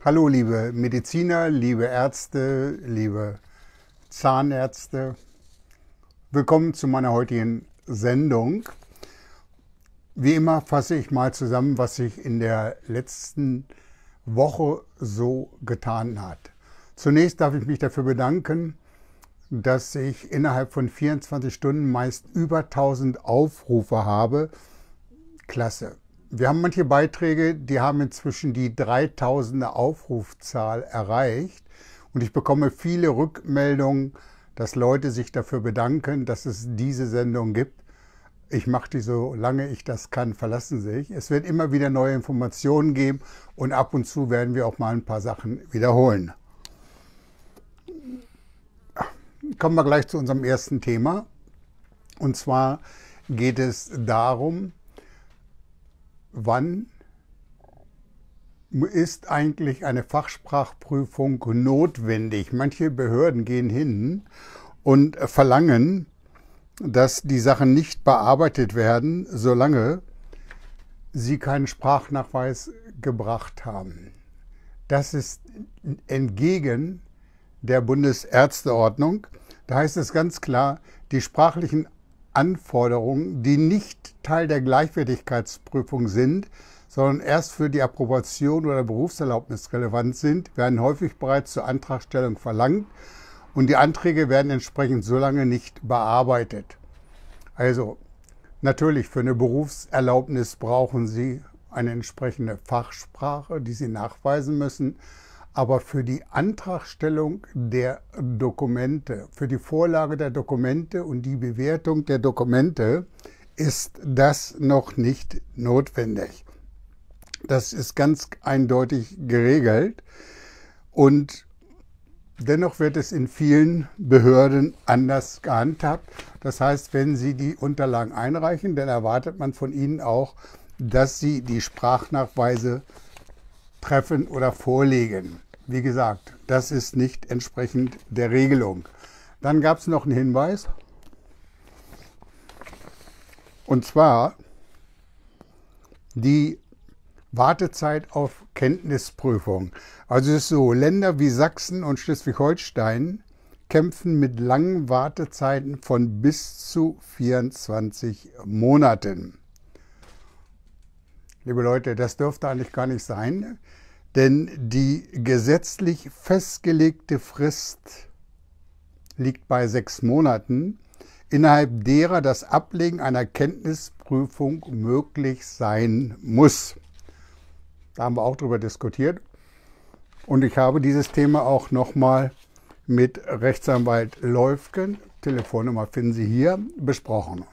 Hallo liebe Mediziner, liebe Ärzte, liebe Zahnärzte. Willkommen zu meiner heutigen Sendung. Wie immer fasse ich mal zusammen, was sich in der letzten Woche so getan hat. Zunächst darf ich mich dafür bedanken, dass ich innerhalb von 24 Stunden meist über 1000 Aufrufe habe. Klasse. Wir haben manche Beiträge, die haben inzwischen die 3000er Aufrufzahl erreicht und ich bekomme viele Rückmeldungen, dass Leute sich dafür bedanken, dass es diese Sendung gibt. Ich mache die, solange ich das kann, verlassen sich. Es wird immer wieder neue Informationen geben und ab und zu werden wir auch mal ein paar Sachen wiederholen. Kommen wir gleich zu unserem ersten Thema. Und zwar geht es darum, wann ist eigentlich eine Fachsprachprüfung notwendig? Manche Behörden gehen hin und verlangen, dass die Sachen nicht bearbeitet werden, solange sie keinen Sprachnachweis gebracht haben. Das ist entgegen der Bundesärzteordnung. Da heißt es ganz klar, die sprachlichen Anforderungen, die nicht Teil der Gleichwertigkeitsprüfung sind, sondern erst für die Approbation oder Berufserlaubnis relevant sind, werden häufig bereits zur Antragstellung verlangt und die Anträge werden entsprechend so lange nicht bearbeitet. Also natürlich für eine Berufserlaubnis brauchen Sie eine entsprechende Fachsprache, die Sie nachweisen müssen. Aber für die Antragstellung der Dokumente, für die Vorlage der Dokumente und die Bewertung der Dokumente ist das noch nicht notwendig. Das ist ganz eindeutig geregelt und dennoch wird es in vielen Behörden anders gehandhabt. Das heißt, wenn Sie die Unterlagen einreichen, dann erwartet man von Ihnen auch, dass Sie die Sprachnachweise treffen oder vorlegen. Wie gesagt, das ist nicht entsprechend der Regelung. Dann gab es noch einen Hinweis. Und zwar die Wartezeit auf Kenntnisprüfung. Also es ist so, Länder wie Sachsen und Schleswig-Holstein kämpfen mit langen Wartezeiten von bis zu 24 Monaten. Liebe Leute, das dürfte eigentlich gar nicht sein, denn die gesetzlich festgelegte Frist liegt bei 6 Monaten, innerhalb derer das Ablegen einer Kenntnisprüfung möglich sein muss. Da haben wir auch drüber diskutiert und ich habe dieses Thema auch nochmal mit Rechtsanwalt Leufgen, Telefonnummer finden Sie hier, besprochen.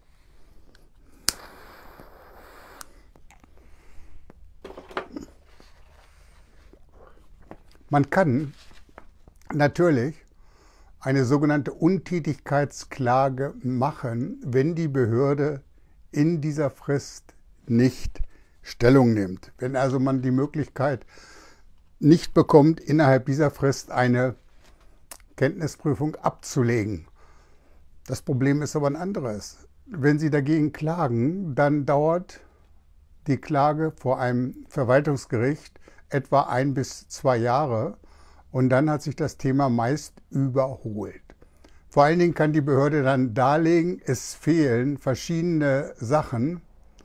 Man kann natürlich eine sogenannte Untätigkeitsklage machen, wenn die Behörde in dieser Frist nicht Stellung nimmt. Wenn also man die Möglichkeit nicht bekommt, innerhalb dieser Frist eine Kenntnisprüfung abzulegen. Das Problem ist aber ein anderes. Wenn Sie dagegen klagen, dann dauert die Klage vor einem Verwaltungsgericht etwa 1 bis 2 Jahre und dann hat sich das Thema meist überholt. Vor allen Dingen kann die Behörde dann darlegen, es fehlen verschiedene Sachen.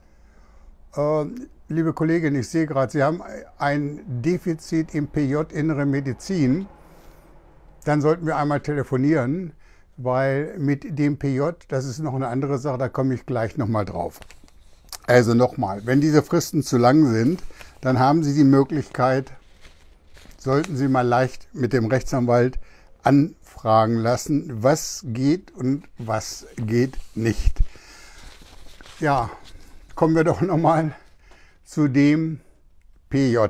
Liebe Kollegin, ich sehe gerade, Sie haben ein Defizit im PJ Innere Medizin. Dann sollten wir einmal telefonieren, weil mit dem PJ, das ist noch eine andere Sache, da komme ich gleich nochmal drauf. Also nochmal, wenn diese Fristen zu lang sind, dann haben Sie die Möglichkeit, sollten Sie mal leicht mit dem Rechtsanwalt anfragen lassen, was geht und was geht nicht. Ja, kommen wir doch nochmal zu dem PJ.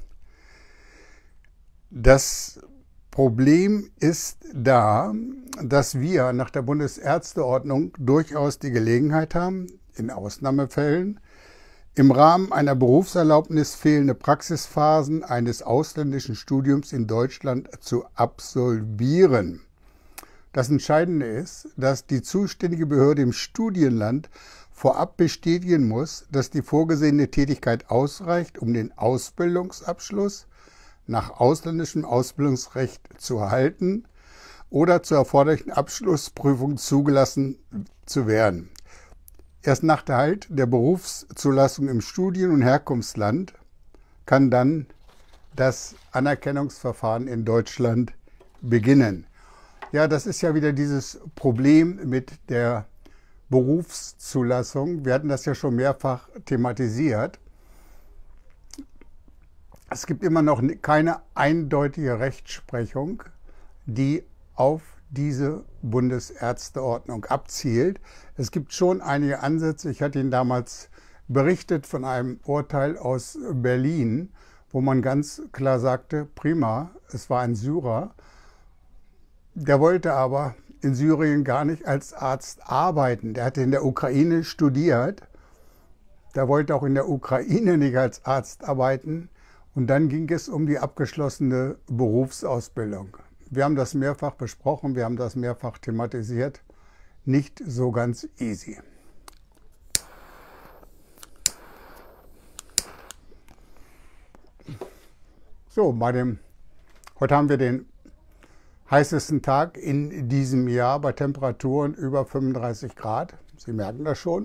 Das Problem ist da, dass wir nach der Bundesärzteordnung durchaus die Gelegenheit haben, in Ausnahmefällen im Rahmen einer Berufserlaubnis fehlende Praxisphasen eines ausländischen Studiums in Deutschland zu absolvieren. Das Entscheidende ist, dass die zuständige Behörde im Studienland vorab bestätigen muss, dass die vorgesehene Tätigkeit ausreicht, um den Ausbildungsabschluss nach ausländischem Ausbildungsrecht zu erhalten oder zur erforderlichen Abschlussprüfung zugelassen zu werden. Erst nach der Erhalt der Berufszulassung im Studien- und Herkunftsland kann dann das Anerkennungsverfahren in Deutschland beginnen. Ja, das ist ja wieder dieses Problem mit der Berufszulassung. Wir hatten das ja schon mehrfach thematisiert. Es gibt immer noch keine eindeutige Rechtsprechung, die auf diese Bundesärzteordnung abzielt. Es gibt schon einige Ansätze. Ich hatte Ihnen damals berichtet von einem Urteil aus Berlin, wo man ganz klar sagte, prima, es war ein Syrer, der wollte aber in Syrien gar nicht als Arzt arbeiten. Der hatte in der Ukraine studiert, der wollte auch in der Ukraine nicht als Arzt arbeiten. Und dann ging es um die abgeschlossene Berufsausbildung. Wir haben das mehrfach besprochen, wir haben das mehrfach thematisiert. Nicht so ganz easy. So, heute haben wir den heißesten Tag in diesem Jahr bei Temperaturen über 35 Grad. Sie merken das schon.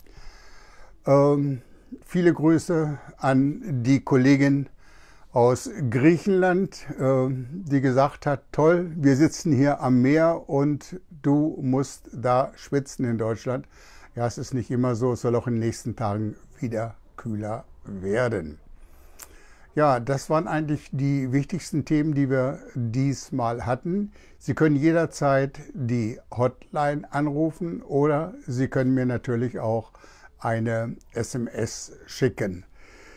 Viele Grüße an die Kollegin aus Griechenland, die gesagt hat, toll, wir sitzen hier am Meer und du musst da schwitzen in Deutschland. Ja, es ist nicht immer so, es soll auch in den nächsten Tagen wieder kühler werden. Ja, das waren eigentlich die wichtigsten Themen, die wir diesmal hatten. Sie können jederzeit die Hotline anrufen oder Sie können mir natürlich auch eine SMS schicken.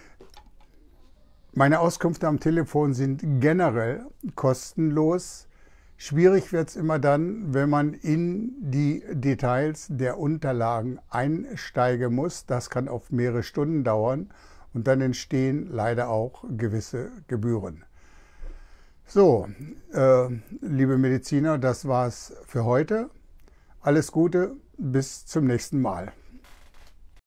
Meine Auskünfte am Telefon sind generell kostenlos. Schwierig wird es immer dann, wenn man in die Details der Unterlagen einsteigen muss. Das kann oft mehrere Stunden dauern und dann entstehen leider auch gewisse Gebühren. So, liebe Mediziner, das war's für heute. Alles Gute, bis zum nächsten Mal.